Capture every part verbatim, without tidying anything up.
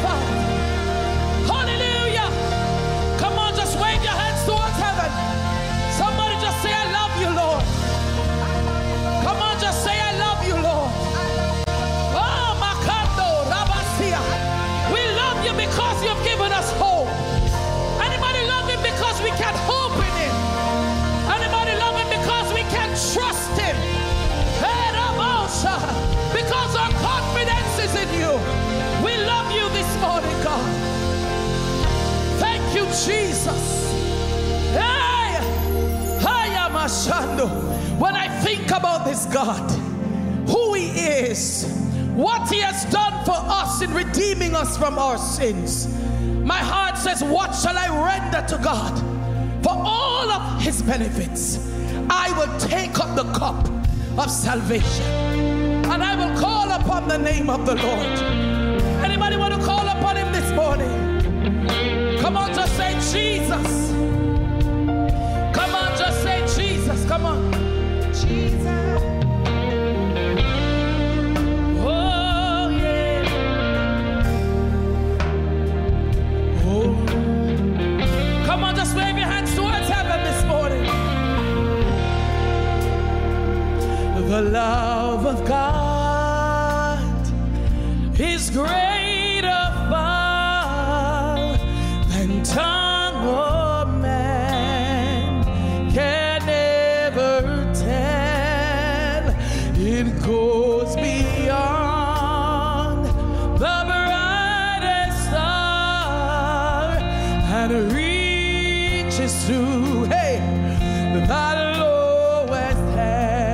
glorified. Hallelujah. Come on, just wave your hands towards heaven. Somebody just say, I love you, Lord. Come on, just say, I love you, Lord. Oh, Makando, Rabasia. We love you because you've given us hope. Anybody love him because we can hope in him? Anybody love him because we can trust him? Hey, Rabosa, because our confidence is in you. We love you this morning, God. Thank you, Jesus. Hey, Haya Mashando. When I think about this God, who he is, what he has done for us in redeeming us from our sins, my heart says, what shall I render to God for all of his benefits? I will take up the cup of salvation and I will call upon the name of the Lord. Anybody want to call upon him this morning? Come on, just say Jesus. Come on, just say Jesus. Come on. Jesus. Oh, yeah. Oh. Come on, just wave your hands towards heaven this morning. The love of God is greater far than tongue or man can ever tell. It goes beyond the brightest star and reaches to, hey, the lowest hell.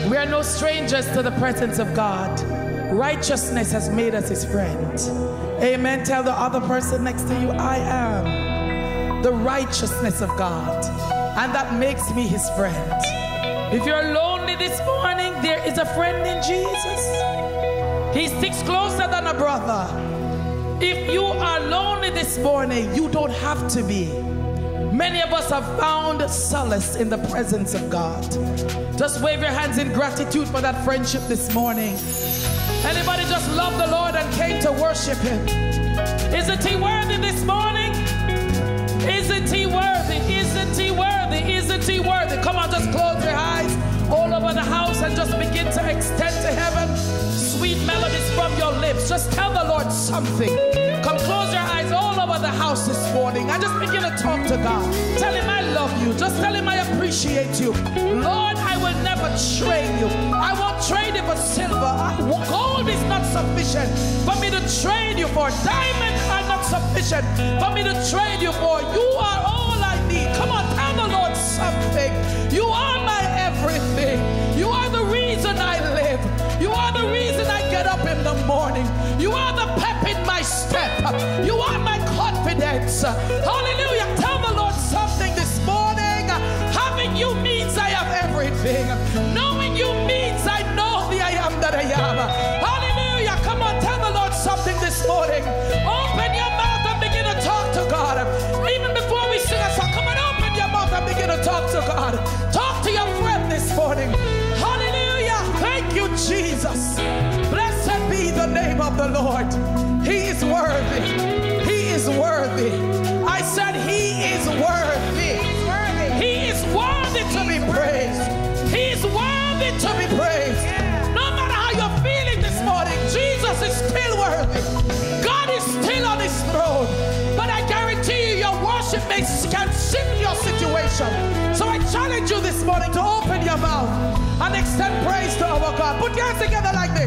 We are no strangers to the presence of God. Righteousness has made us his friend. Amen. Tell the other person next to you, I am the righteousness of God, and that makes me his friend. If you're lonely this morning, there is a friend in Jesus. He sticks closer than a brother. If you are lonely this morning, you don't have to be. Many of us have found solace in the presence of God. Just wave your hands in gratitude for that friendship this morning. Anybody just love the Lord and came to worship him? Isn't he worthy this morning? Isn't he worthy? Isn't he worthy? Isn't he worthy? Come on, just close your eyes all over the house and just begin to extend to heaven sweet melodies from your lips. Just tell the Lord something. Come, close your eyes all over the house this morning and just begin to talk to God. Tell him I love you. Just tell him I appreciate you. Lord, I will never trade you. I won't trade you for silver. Gold is not sufficient for me to trade you for. Diamonds are not sufficient for me to trade you for. You are all I need. Come on, tell the Lord something. You are my everything. You are the reason I live. You are the reason I get up in the morning. You are the pep in my step. You are my confidence. Hallelujah. Tell the Lord something this morning. Having you means I have everything. Knowing you means I know the I am that I am. Hallelujah. Come on, tell the Lord something this morning. Open your mouth and begin to talk to God. Even before we sing a song, come on, open your mouth and begin to talk to God. Talk to your friend this morning. Hallelujah. Thank you, Jesus. Blessed be the name of the Lord. He is worthy. He is worthy. I said he is worthy. He is worthy to be praised. He is worthy to be praised. No matter how you're feeling this morning, Jesus is still worthy. God is still on his throne. But I guarantee you, your worship may can shift your situation. So I challenge you this morning to open your mouth and extend praise to our God. Put your hands together like this.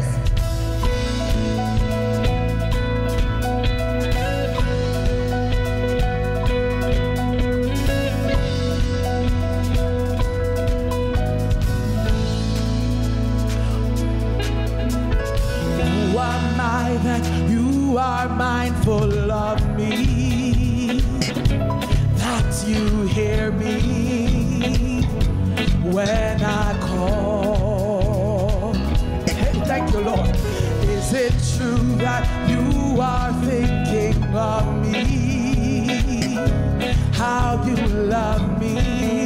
That you are mindful of me, that you hear me when I call. Hey, thank you, Lord. Is it true that you are thinking of me, how you love me?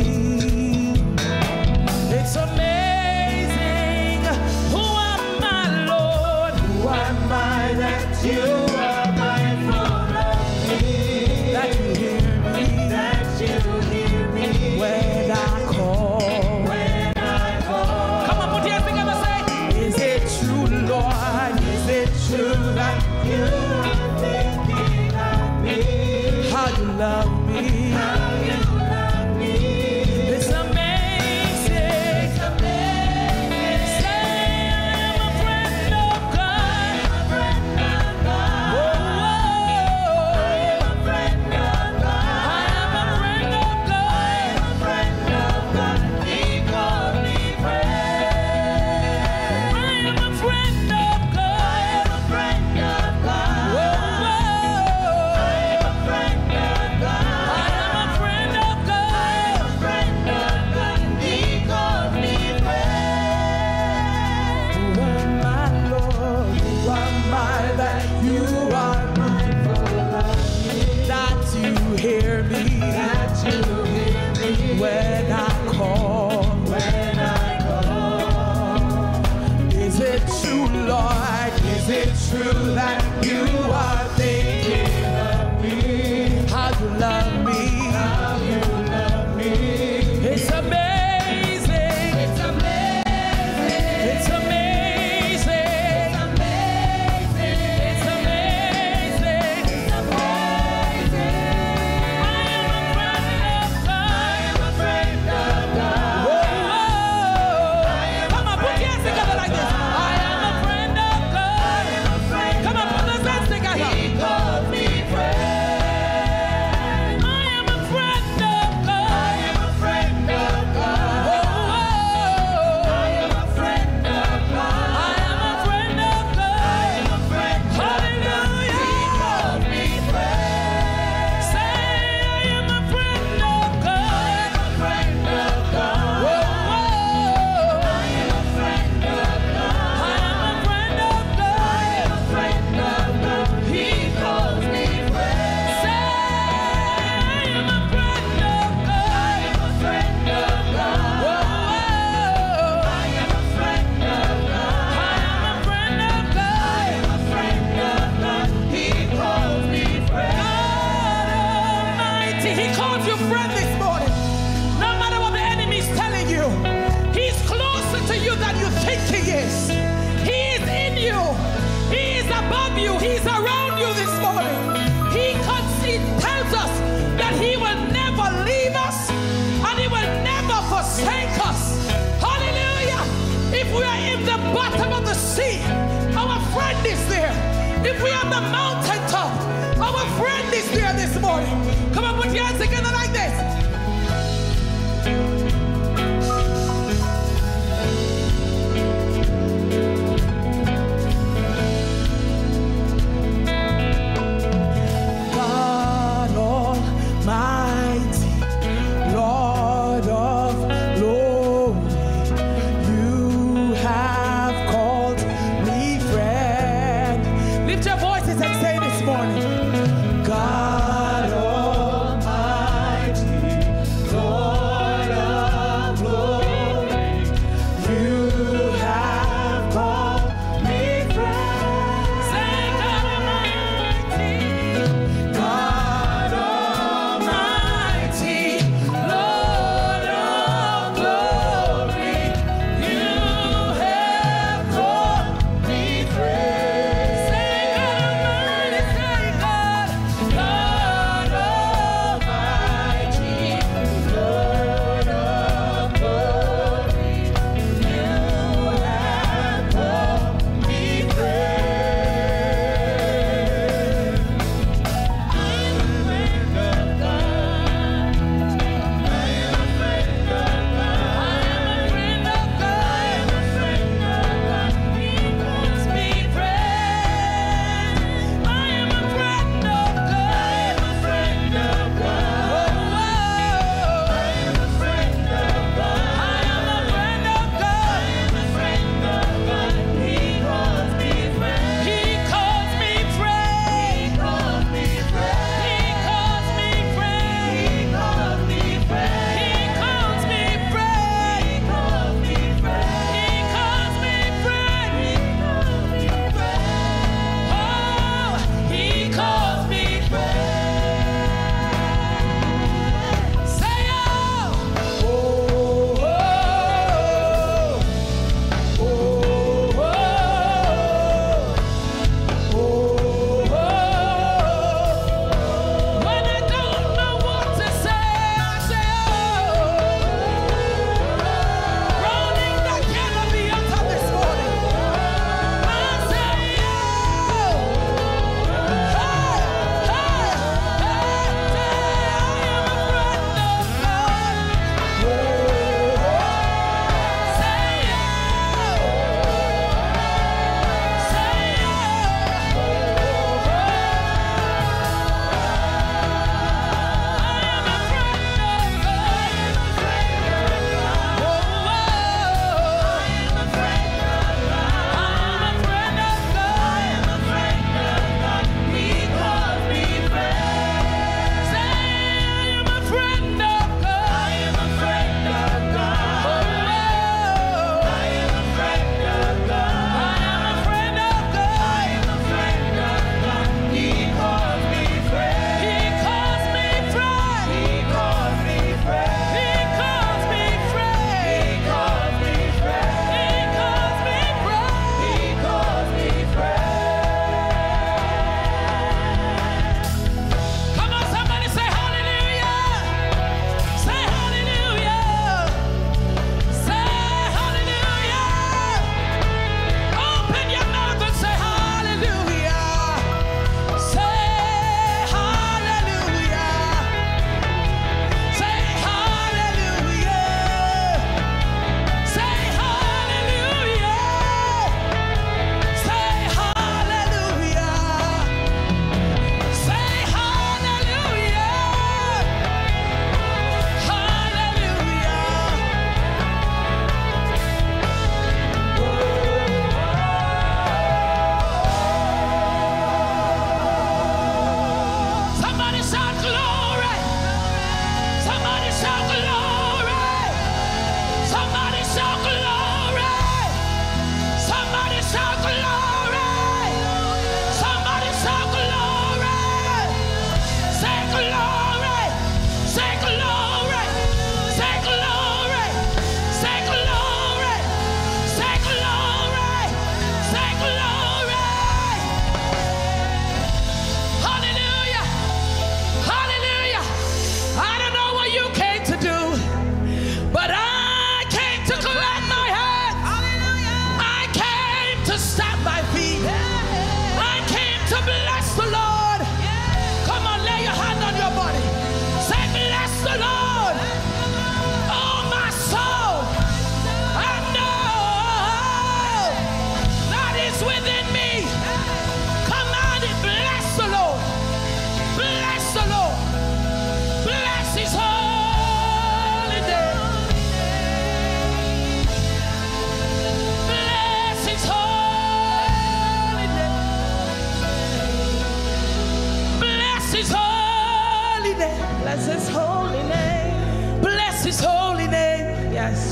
It's amazing. That you are mindful of me, that you hear me, that you hear me when I call, when If we have the mountaintop, our friend is there this morning. Come on, put your hands together like this. God Almighty, Lord of glory, you have called me friend. Lift your voices and say this morning, God Almighty.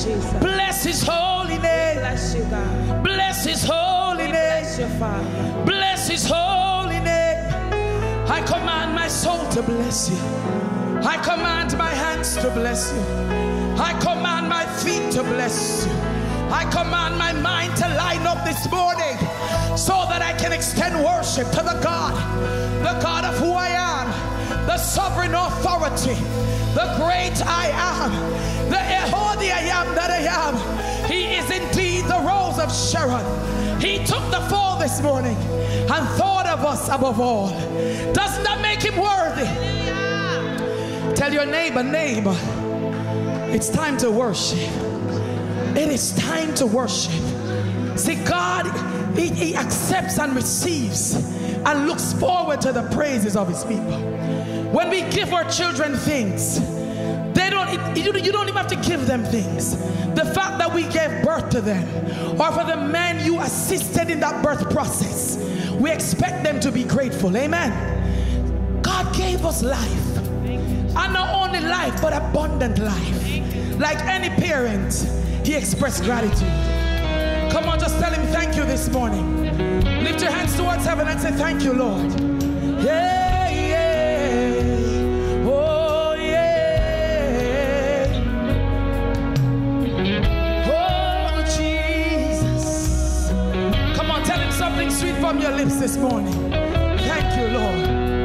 Jesus. Bless his holy name. Bless you, God. Bless his holy name. Bless you, Father. Bless his holy name. I command my soul to bless you. I command my hands to bless you. I command my feet to bless you. I command my mind to line up this morning so that I can extend worship to the God, the God of who I am, the sovereign authority, the great I am, the Holy I am that I am. He is indeed the Rose of Sharon. He took the fall this morning and thought of us above all. Doesn't that make him worthy? Tell your neighbor, neighbor, it's time to worship. It is time to worship. See, God, he, he accepts and receives and looks forward to the praises of his people. When we give our children things, they don't, it, you, you don't even have to give them things. The fact that we gave birth to them, or for the men you assisted in that birth process, we expect them to be grateful. Amen. God gave us life, and not only life, but abundant life. Like any parent, he expressed gratitude. Come on, just tell him thank you this morning. Lift your hands towards heaven and say thank you, Lord. Yeah, yeah. Oh, yeah. Oh, Jesus. Come on, tell him something sweet from your lips this morning. Thank you, Lord.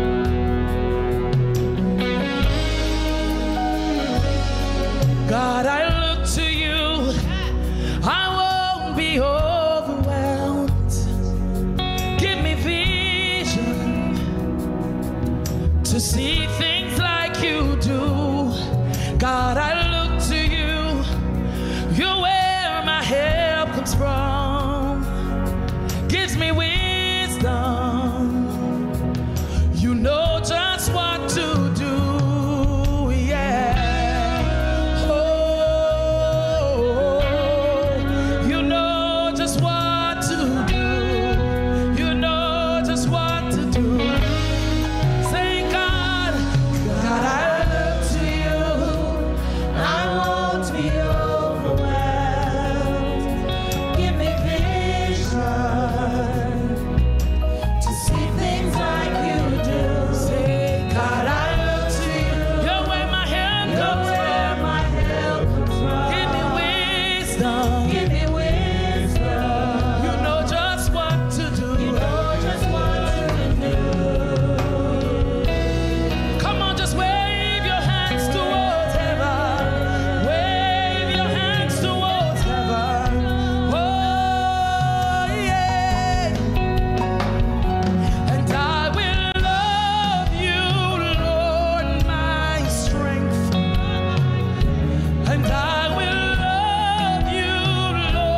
God, I look to you. I won't be overwhelmed. Give me vision to see things like you do. God, I look to you. You're where my help comes from. Gives me wisdom. You know just what to do. And I will love you, Lord.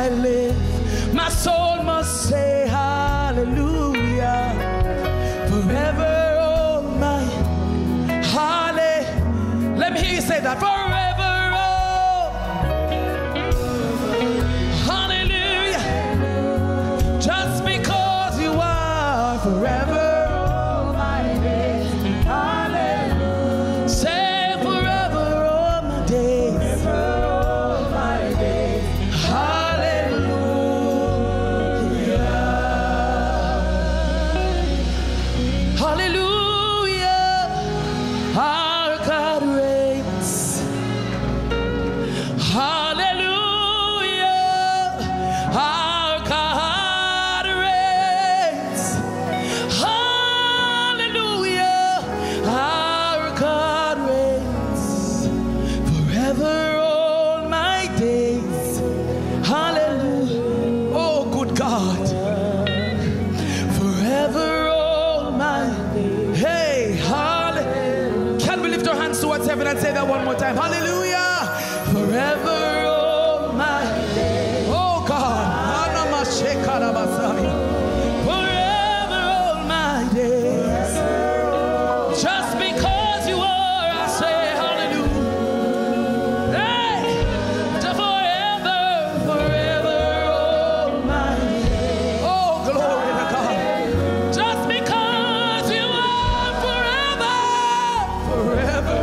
I live, my soul must say hallelujah. Forever, oh my, hallelujah. Let me hear you say that. Forever, oh, hallelujah. Just because you are forever. And say that one more time. Hallelujah. Forever, oh my day. Oh God. Forever, all my days. Just because you are, I say hallelujah. Hey. Forever, forever, all my days. Oh, glory to God. Just because you are forever, forever.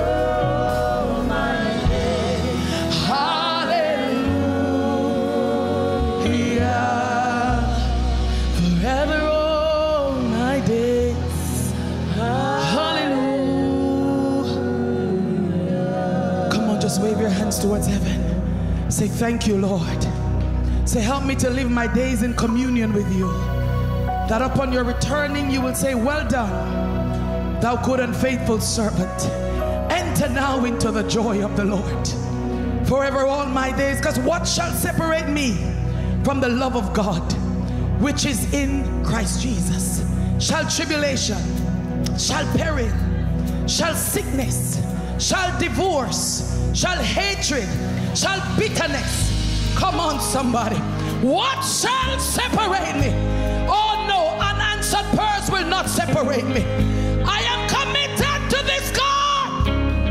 Wave your hands towards heaven. Say, thank you, Lord. Say, help me to live my days in communion with you, that upon your returning you will say, well done, thou good and faithful servant. Enter now into the joy of the Lord. Forever all my days, because what shall separate me from the love of God, which is in Christ Jesus? Shall tribulation, shall peril, shall sickness, shall divorce, shall hatred, shall bitterness. Come on, somebody. What shall separate me? Oh no, unanswered prayers will not separate me. I am committed to this God.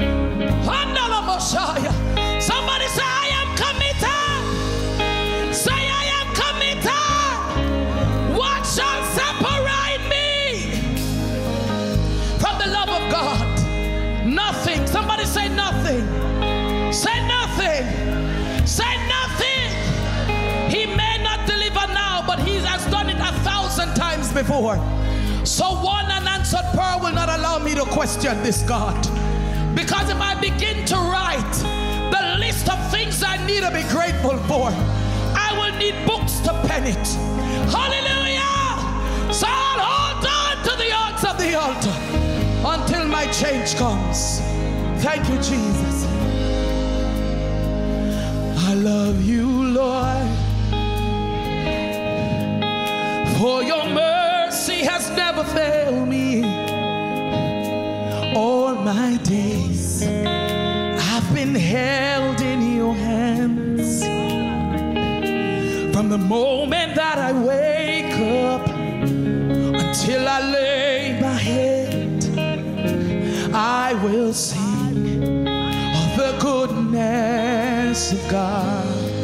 Somebody say, I am committed. Say, I am committed. What shall separate me from the love of God? Nothing. Somebody say nothing. Say nothing. Say nothing. He may not deliver now, but he has done it a thousand times before. So one unanswered prayer will not allow me to question this God. Because if I begin to write the list of things I need to be grateful for, I will need books to pen it. Hallelujah. So I'll hold on to the odds of the altar until my change comes. Thank you, Jesus. I love you, Lord, for your mercy has never failed me. All my days I've been held in your hands. From the moment that I wake up until I lay my head, I will sing of the goodness of God.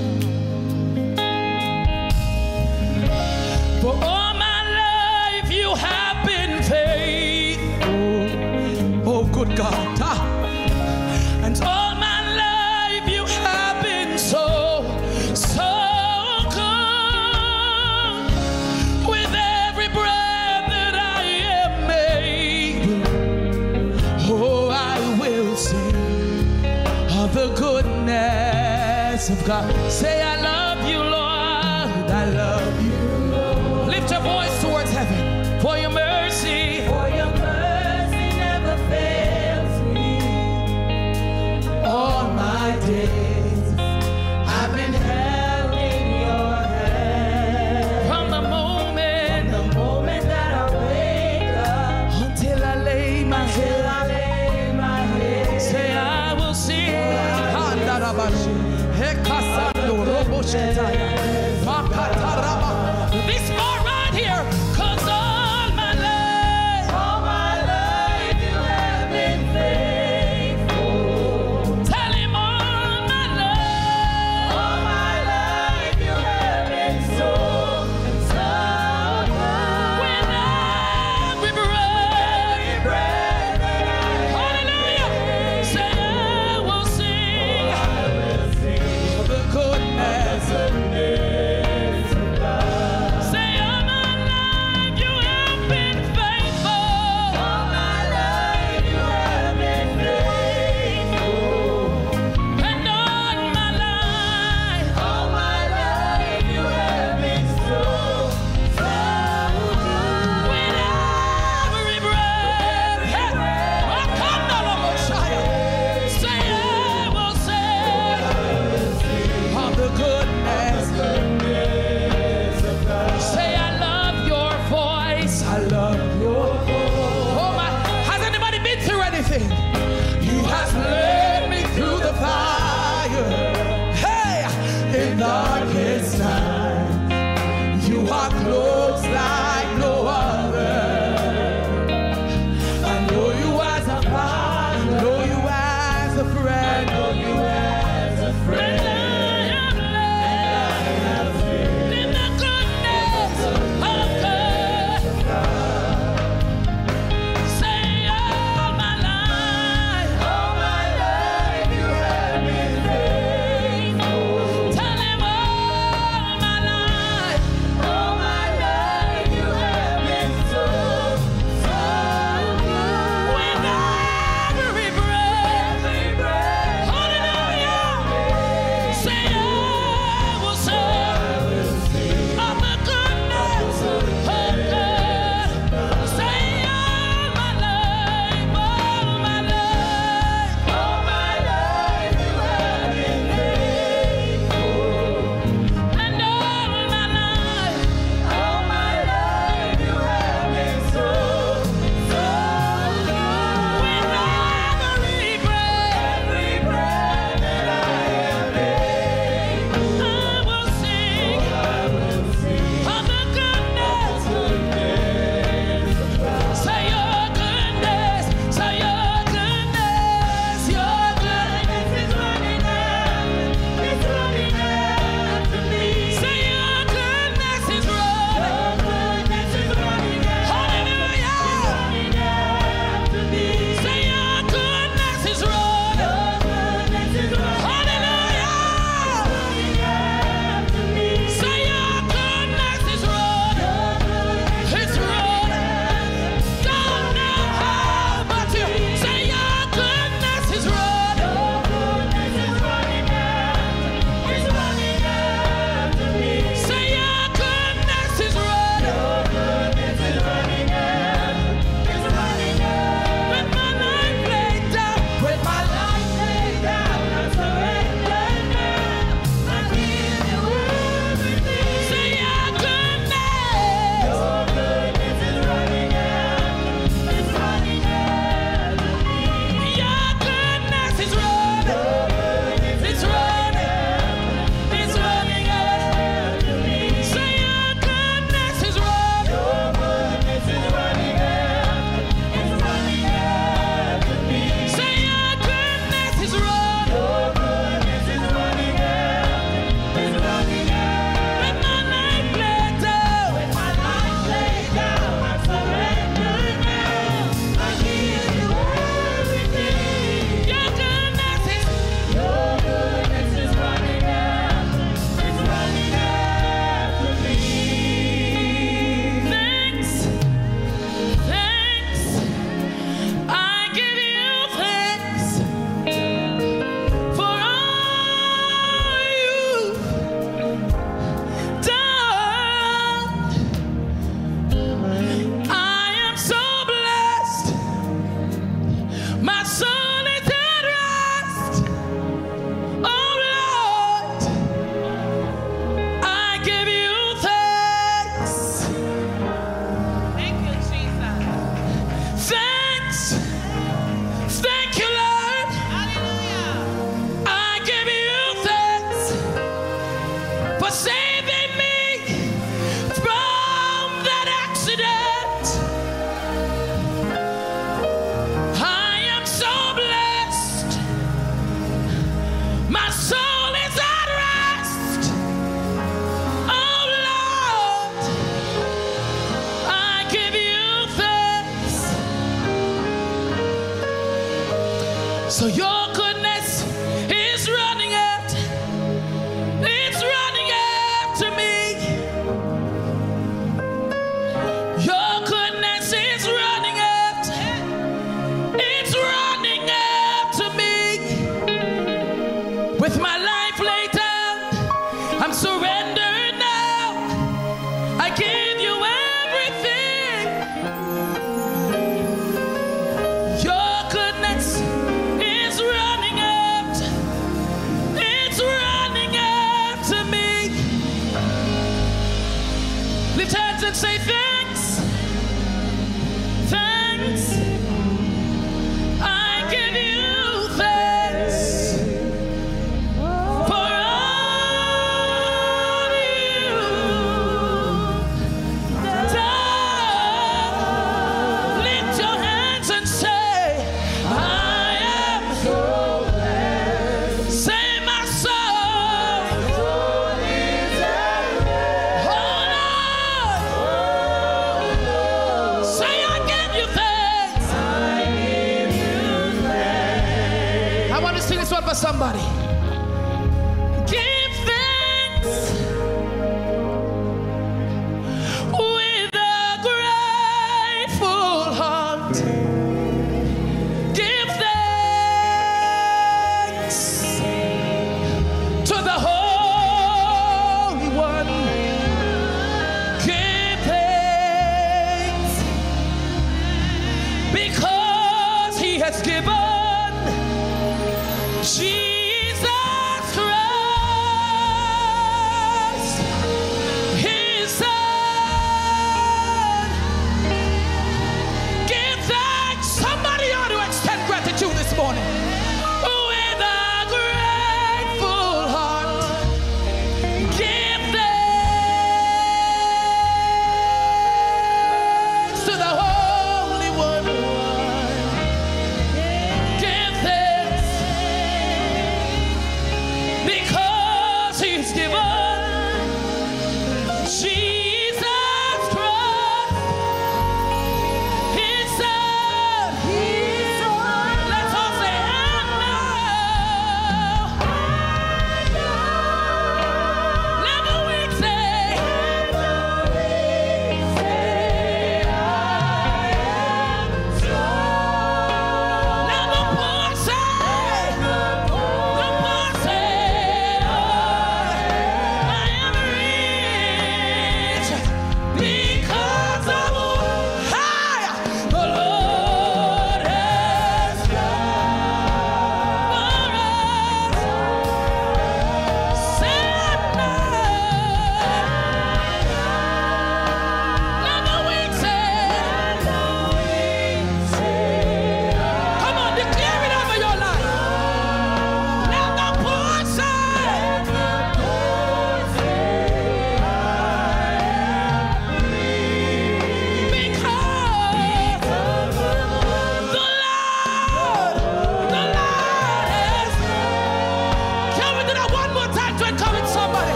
For all my life you have been faithful, oh good God. Ah. And all my life you have been so, so good. With every breath that I am able, oh I will sing of the goodness of God. Say, I love you, Lord, I love you. Lift your voice towards heaven. For your mercy, for your mercy never fails me. All my days I've been held in your hand. From the moment, from the moment that I wake up until I lay my head, I lay my head. Say, I will sing. in darkest night. You are close like no other. I know you as a father, know you as a friend, know you as a friend. So your goodness is running after, it's running after me. Your goodness is running after, it's running after me. With my life laid down, I'm surrendered now. I give you everything. Your goodness is running after, it's running after me. Lift hands and say thanks, thanks. I give you thanks for all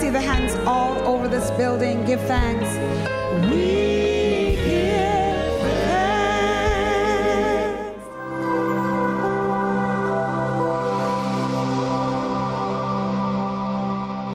see the hands all over this building. Give thanks. We